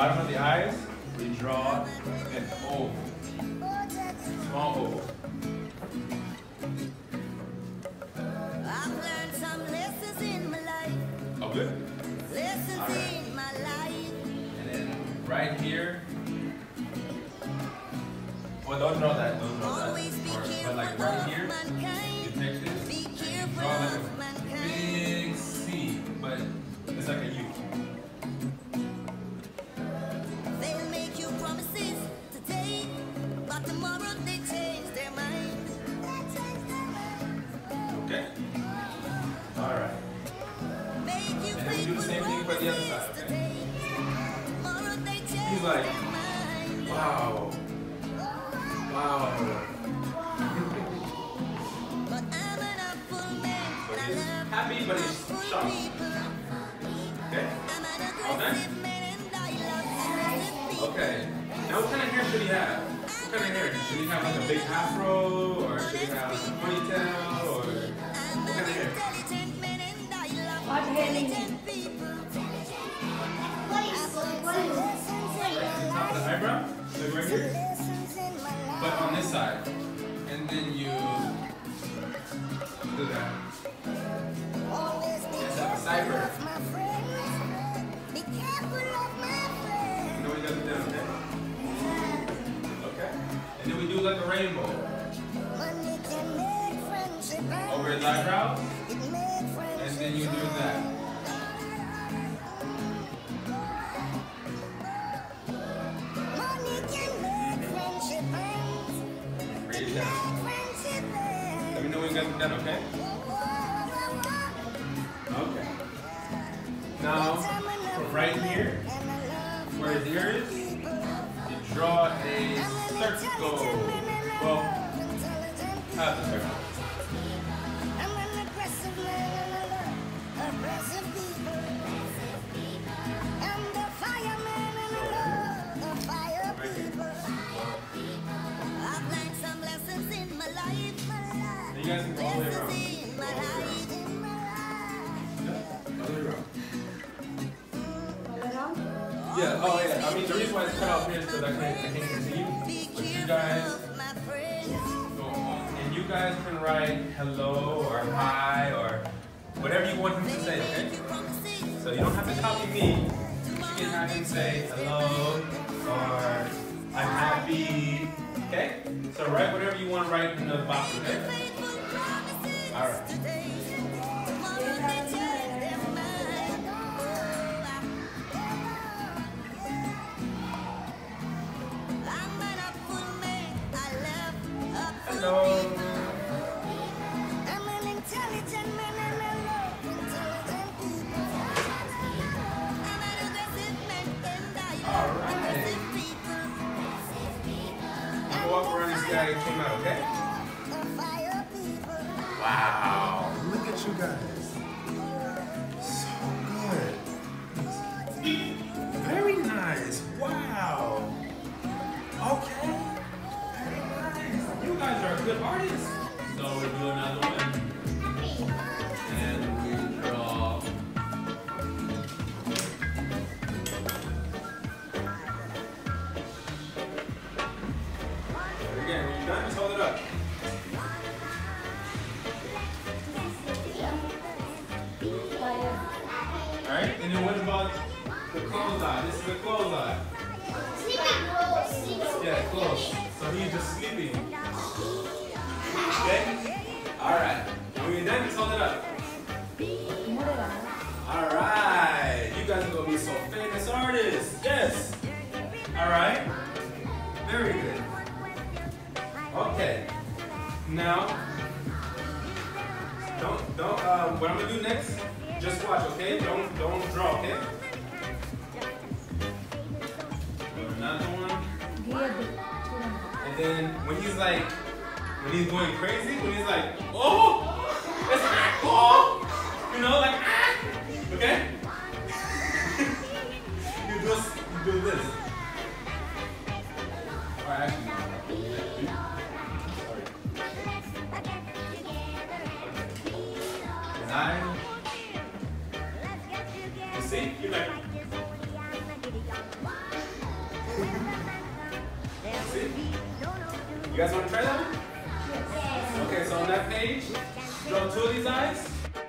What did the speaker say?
bottom of the eyes, we draw an oval. Small oval. I've learned some lessons in my life. Oh, good. Lessons in my life. And then right here. Well, don't draw that. Don't draw that. Always be careful But like right here, of mankind. you take this. Be and careful draw like of a mankind. big C, but it's like a U. They'll make you promises today, but tomorrow they change their mind. Okay. All right. Make you And then we do the same thing for the other side. Okay. today. Tomorrow they change He's like, their mind. wow. Wow. But I'm an apple man. So I he's love happy, but he's apple shocked. people. Okay. I'm an All done? aggressive man and I love aggressive people. Okay. Now, what kind of hair should he have? What kind of hair? Should he have like a big afro, or should he have like a ponytail, or what kind of hair? Intelligent man and I love What hair? intelligent people. Right at the top of the eyebrow, like right here. But on this side, and then you do that. Just have a cyber. You know we got it down, okay? Okay. And then we do like a rainbow over his eyebrows, and then you do that. Bring it down. Let me know when you got it done, okay? Okay. Now, from right here, where his ear is, you draw a circle. Well, half a circle. Right here. I've learned some lessons in my life. And you guys can go all the way around. Lessons in my life. All the way around. All around? Yeah, oh yeah. I mean, the reason why it's cut off here is because I can't continue. But you guys My friends. go on. And you guys can write hello or hi or whatever you want him to say, okay? So you don't have to copy me. You can have him say hello or I'm happy, okay? So write whatever you want to write in the box, okay? All right. Hello. I'm an intelligent man and I love intelligent people. I'm an aggressive man and I All love right. aggressive people. Go up around this guy that came out, okay? The fire people. Wow. Look at you guys. So good. Very nice. Wow. Okay. Very nice. You guys are good artists. So we do another one. And we draw. Again, when you're done, just hold it up. Alright? And then what about the closed eye? This is a closed eye. Yeah, closed. So he's just sleeping. Okay? Alright. When you're done, just hold it up. Alright. You guys are going to be so famous artists. Yes. Alright. Very good. Okay. Now, what I'm going to do next, just watch, okay? Don't draw, okay? Another one. And then when he's going crazy, when he's like, oh, it's oh, you know, like, ah, okay? you do this. Or actually, sorry. And you see, you're like, See? You guys want to try that one? Yes. Okay, so on that page, draw two of these eyes.